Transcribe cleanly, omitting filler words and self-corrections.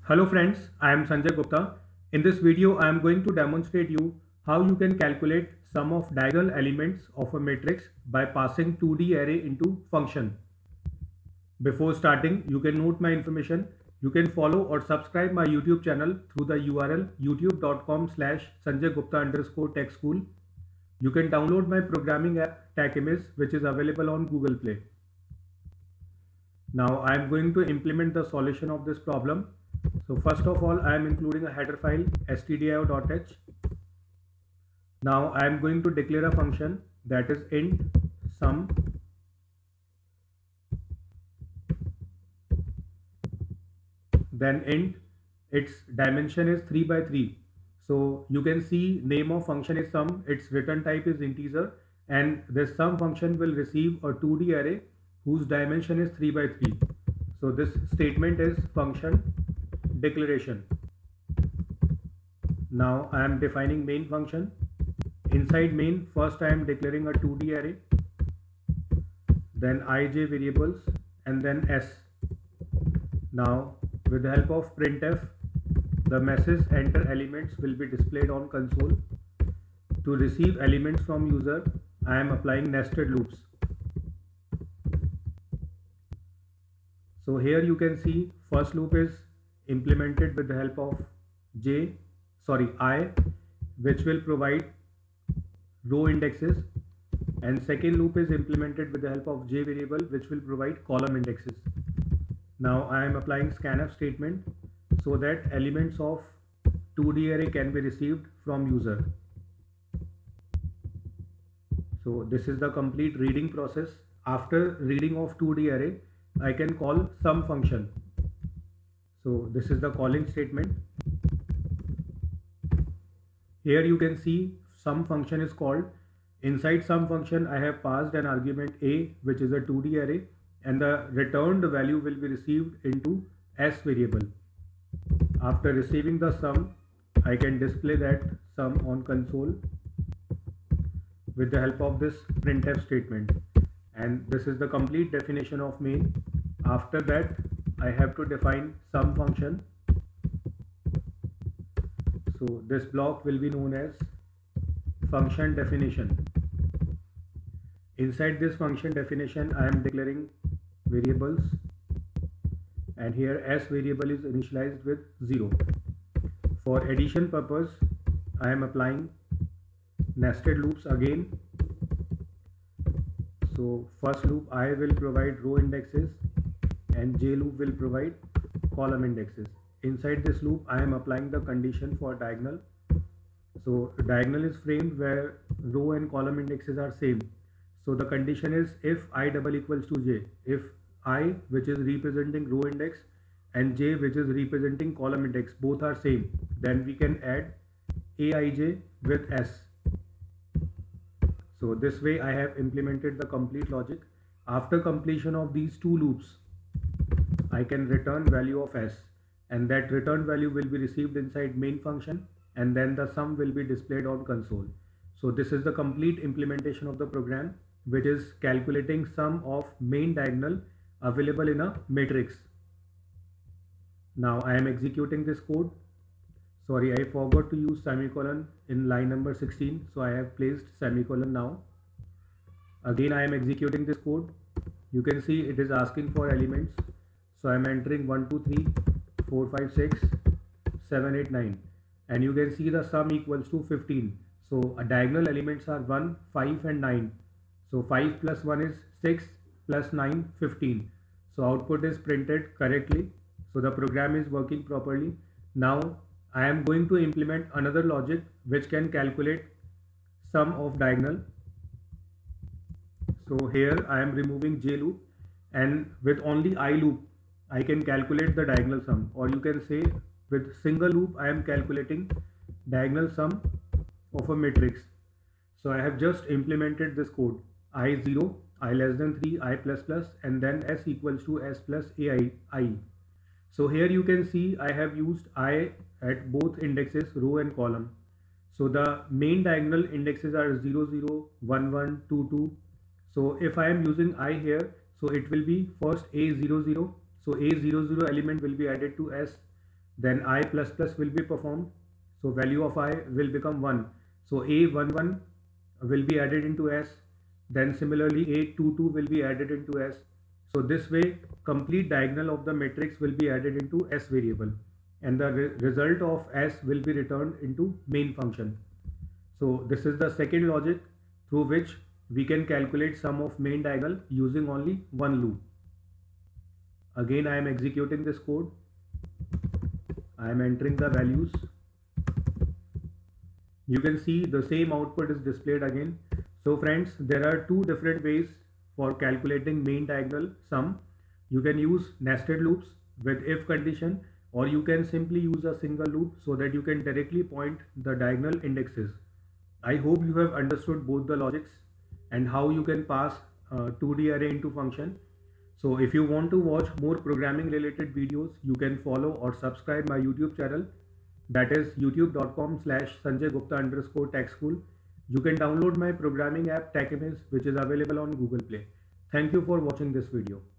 Hello friends, I am Sanjay Gupta. In this video, I am going to demonstrate you how you can calculate sum of diagonal elements of a matrix by passing 2D array into function. Before starting, you can note my information. You can follow or subscribe my YouTube channel through the URL youtube.com/sanjaygupta_tech school. You can download my programming app TechImage, which is available on Google Play. Now I am going to implement the solution of this problem. So first of all, I am including a header file stdio.h. Now I am going to declare a function that is int sum, then int its dimension is 3 by 3. So you can see name of function is sum, its return type is integer, and this sum function will receive a 2D array whose dimension is 3 by 3. So this statement is function declaration. Now I am defining main function. Inside main, first I am declaring a 2D array, then ij variables, and then s. Now with the help of printf, the message enter elements will be displayed on console. To receive elements from user, I am applying nested loops. So here you can see first loop is implemented with the help of I, which will provide row indexes, and second loop is implemented with the help of j variable, which will provide column indexes. Now I am applying scanf statement so that elements of 2D array can be received from user. So this is the complete reading process. After reading of 2D array, I can call sum function. So this is the calling statement. Here you can see sum function is called. Inside sum function, I have passed an argument a, which is a 2D array, and the returned value will be received into s variable. After receiving the sum, I can display that sum on console with the help of this printf statement. And this is the complete definition of main. After that, I have to define sum function. So this block will be known as function definition. Inside this function definition, I am declaring variables, and here s variable is initialized with 0. For addition purpose, I am applying nested loops again. So first loop I will provide row indexes and j loop will provide column indexes. Inside this loop, I am applying the condition for diagonal. So diagonal is framed where row and column indexes are same. So the condition is if I double equals to j, if I, which is representing row index, and j, which is representing column index, both are same, then we can add aij with s. So this way I have implemented the complete logic. After completion of these two loops, I can return value of s, and that return value will be received inside main function, and then the sum will be displayed on console. So this is the complete implementation of the program, which is calculating sum of main diagonal available in a matrix. Now I am executing this code. Sorry, I forgot to use semicolon in line number 16, so I have placed semicolon now. Again I am executing this code. You can see it is asking for elements. So I am entering 1, 2, 3, 4, 5, 6, 7, 8, 9, and you can see the sum equals to 15. So diagonal elements are 1, 5 and 9. So 5 plus 1 is 6 plus 9, 15. So output is printed correctly. So the program is working properly. Now I am going to implement another logic which can calculate sum of diagonal. So here I am removing j loop, and with only I loop I can calculate the diagonal sum, or you can say with single loop I am calculating diagonal sum of a matrix. So I have just implemented this code: I0, I less than 3, I plus plus, and then s equals to s plus ai. So here you can see I have used I at both indexes, row and column. So the main diagonal indexes are 0, 0, 1, 1, 2, 2. So if I am using I here, so it will be first A00. So A00 element will be added to S. then I plus plus will be performed. So value of I will become 1. So A11 will be added into S. Then similarly A22 will be added into S. So this way complete diagonal of the matrix will be added into S variable, and the result of S will be returned into main function. So this is the second logic through which we can calculate sum of main diagonal using only one loop. Again I am executing this code. I am entering the values. You can see the same output is displayed again. So friends, there are two different ways for calculating main diagonal sum. You can use nested loops with if condition, or you can simply use a single loop so that you can directly point the diagonal indexes. I hope you have understood both the logics and how you can pass 2D array into function. So if you want to watch more programming related videos, you can follow or subscribe my YouTube channel, that is youtube.com/Sanjay Gupta _tech school. You can download my programming app TechImage, which is available on Google Play. Thank you for watching this video.